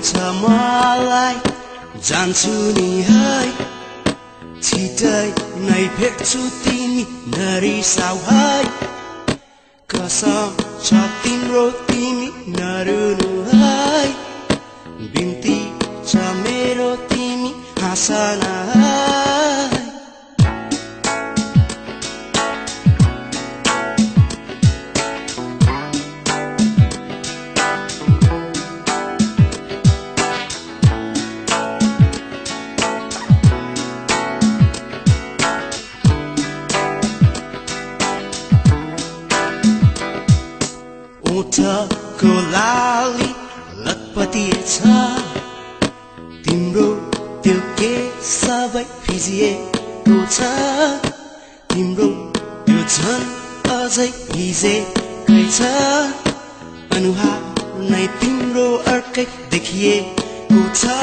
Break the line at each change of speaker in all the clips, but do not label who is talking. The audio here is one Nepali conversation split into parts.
छ मलाई जान्छु नि है छिटै नै भेट्छु तिमी नरिसाउ है कसम छ तिम्रो तिमी नरुनु है बिन्ती छ मेरो तिमी हाँसन है ओठको लाली लतपतिएछ तिम्रो त्यो के सबै भिजिएको छ तिम्रो त्यो झन् अझै भिजेकै छ अनुहार नै तिम्रो अर्कै देखिएको छ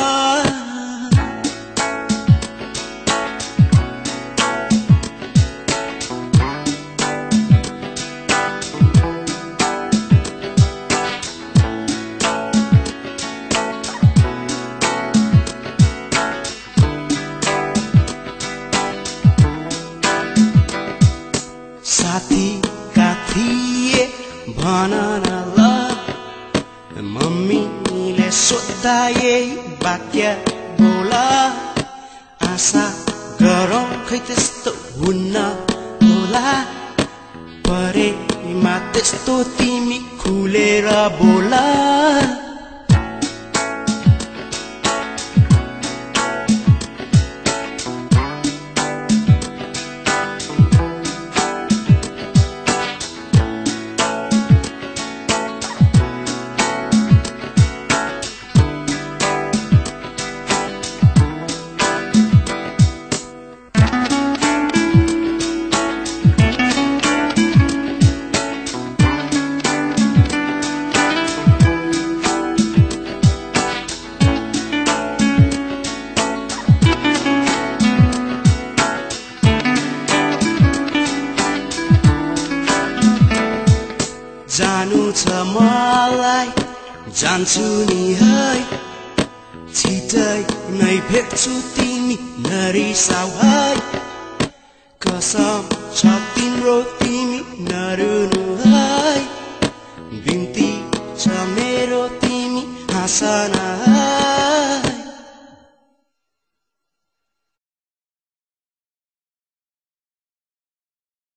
साथीका थिए भन न ल मम्मीले सोद्धा यही वाक्य बोला आशा गरौँ खै त्यस्तो हुन्न होला परेमा त्यस्तो तिमी खुलेर बोला जानु छ मलाई जान्छु नि है छिटै नै भेट्छु तिमी नरिसाउ है कसम छ तिम्रो तिमी नरुनु है बिन्ती